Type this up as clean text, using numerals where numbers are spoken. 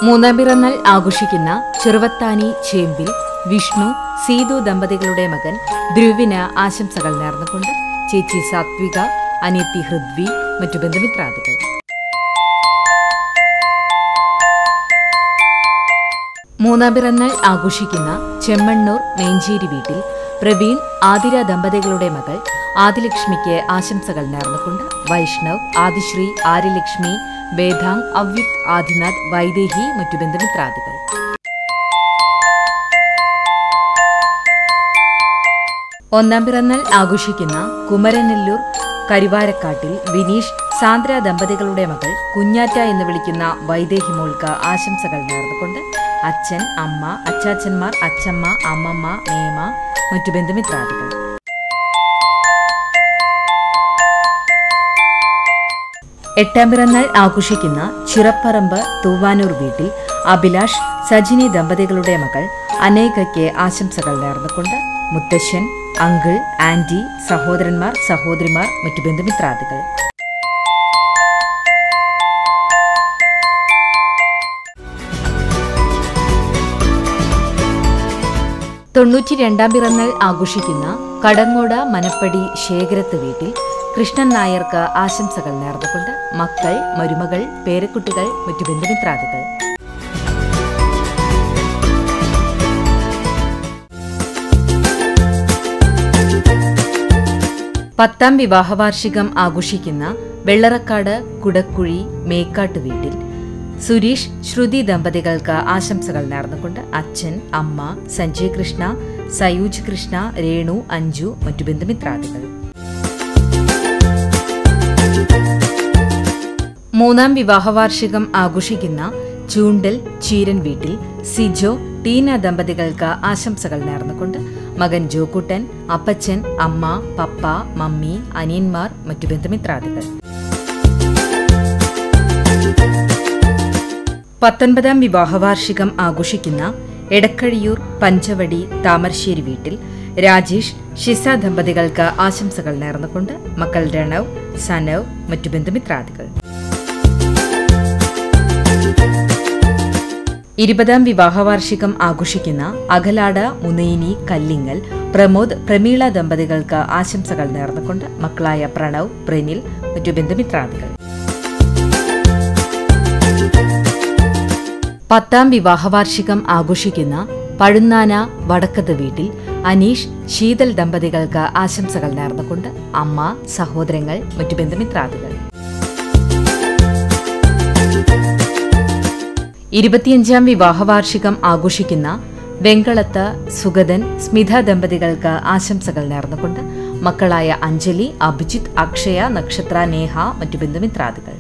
മൂന്നാം പിറന്നാൾ ആഘോഷിക്കുന്ന ചെറുവത്താനി ചേമ്പിൽ വിഷ്ണു സീതു ദമ്പതികളുടെ മകൻ ധ്രുവിന് ആശംസകൾ നേർന്നുകൊണ്ട് ചേച്ചി സാത്വിക, അനിയത്തി ഹൃദ്വി, മറ്റു ബന്ധുമിത്രാദികൾ. മൂന്നാം പിറന്നാൾ ആഘോഷിക്കുന്ന ചെമ്മണ്ണൂർ മേഞ്ചേരി വീട്ടിൽ പ്രവീൺ, ആതിര ദമ്പതികളുടെ മകൾ ആദിലക്ഷ്മിക്ക് ആശംസകൾ നേർന്നുകൊണ്ട് വൈഷ്ണവ്, ആദിശ്രീ, ആര്യലക്ഷ്മി, വേദാങ്, അവ്യുക്ത്, ആദിനാഥ്, വൈദേഹി, മറ്റു ബന്ധുമിത്രാദികൾ. ഒന്നാം പിറന്നാൾ ആഘോഷിക്കുന്ന കുമരനെല്ലൂർ കരുവാരക്കാട്ടിൽ വിനീഷ്, സാന്ദ്ര ദമ്പതികളുടെ മകൾ കുഞ്ഞാറ്റ എന്ന് വിളിക്കുന്ന വൈദേഹി മോൾക്ക് ആശംസകൾ നേർന്നുകൊണ്ട് അച്ഛൻ, അമ്മ, അച്ചാച്ചന്മാർ, അച്ചമ്മ, അമ്മമ്മ, മേമ, മറ്റു ബന്ധുമിത്രാദികൾ. എട്ടാം പിറന്നാൾ ആഘോഷിക്കുന്ന ചിറപ്പറമ്പ് തൂവാനൂർ വീട്ടിൽ അഭിലാഷ്, സജിനി ദമ്പതികളുടെ മകൾ അനേകയ്ക്ക് ആശംസകൾ നേർന്നുകൊണ്ട് മുത്തശ്ശൻ, അങ്കിൾ, ആന്റി, സഹോദരന്മാർ, സഹോദരിമാർ, മറ്റു ബന്ധുമിത്രാദികൾ. തൊണ്ണൂറ്റിരണ്ടാം പിറന്നാൾ ആഘോഷിക്കുന്ന കടങ്ങോട് മനപ്പടി ശേഖരത്ത് വീട്ടിൽ കൃഷ്ണൻ നായർക്ക് ആശംസകൾ നേർന്നുകൊണ്ട് മക്കൾ, മരുമകൾ, പേരക്കുട്ടികൾ, മറ്റു ബന്ധുമിത്രാദികൾ. പത്താം വിവാഹവാർഷികം ആഘോഷിക്കുന്ന വെള്ളറക്കാട് കുടക്കുഴി മേക്കാട്ട് വീട്ടിൽ സുരീഷ്, ശ്രുതി ദമ്പതികൾക്ക് ആശംസകൾ നേർന്നുകൊണ്ട് അച്ഛൻ, അമ്മ, സഞ്ജയ് കൃഷ്ണ, സയൂജ് കൃഷ്ണ, രേണു, അഞ്ജു, മറ്റു ബന്ധുമിത്രാദികൾ. മൂന്നാം വിവാഹവാർഷികം ആഘോഷിക്കുന്ന ചൂണ്ടൽ ചീരൻ വീട്ടിൽ സിജോ, ടീന ദമ്പതികൾക്ക് ആശംസകൾ നേർന്നുകൊണ്ട് മകൻ ജോക്കുട്ടൻ, അപ്പച്ചൻ, അമ്മ, പപ്പ, മമ്മി, അനിയന്മാർ, മറ്റു ബന്ധുമിത്രാദികൾ. 19ാം വിവാഹവാർഷികം ആഘോഷിക്കുന്ന എടക്കഴിയൂർ പഞ്ചവടി താമരശ്ശേരി വീട്ടിൽ രാജേഷ്, ഷിസ ദമ്പതികൾക്ക് ആശംസകൾ നേർന്നുകൊണ്ട് മക്കൾ രണവ്, സനവ്, മറ്റു ബന്ധുമിത്രാദികൾ. 20ാം വിവാഹവാർഷികം ആഘോഷിക്കുന്ന അകലാട് മുനൈനി കല്ലിങ്ങൽ പ്രമോദ്, പ്രമീള ദമ്പതികൾക്ക് ആശംസകൾ നേർന്നുകൊണ്ട് മക്കളായ പ്രണവ്, പ്രനിൽ, മറ്റു ബന്ധുമിത്രാദികൾ. 10ാം വിവാഹവാർഷികം ആഘോഷിക്കുന്ന പഴുന്നാന വടക്കത്ത് വീട്ടിൽ അനീഷ്, ശീതൽ ദമ്പതികൾക്ക് ആശംസകൾ നേർന്നുകൊണ്ട് അമ്മ, സഹോദരങ്ങൾ, മറ്റു ബന്ധുമിത്രാദികൾ. 25ാം വിവാഹവാർഷികം ആഘോഷിക്കുന്ന വെങ്കളത്ത് സുഗതൻ, സ്മിത ദമ്പതികൾക്ക് ആശംസകൾ നേർന്നുകൊണ്ട് മക്കളായ അഞ്ജലി, അഭിജിത്ത്, അക്ഷയ, നക്ഷത്ര, നേഹ, മറ്റു ബന്ധുമിത്രാദികൾ.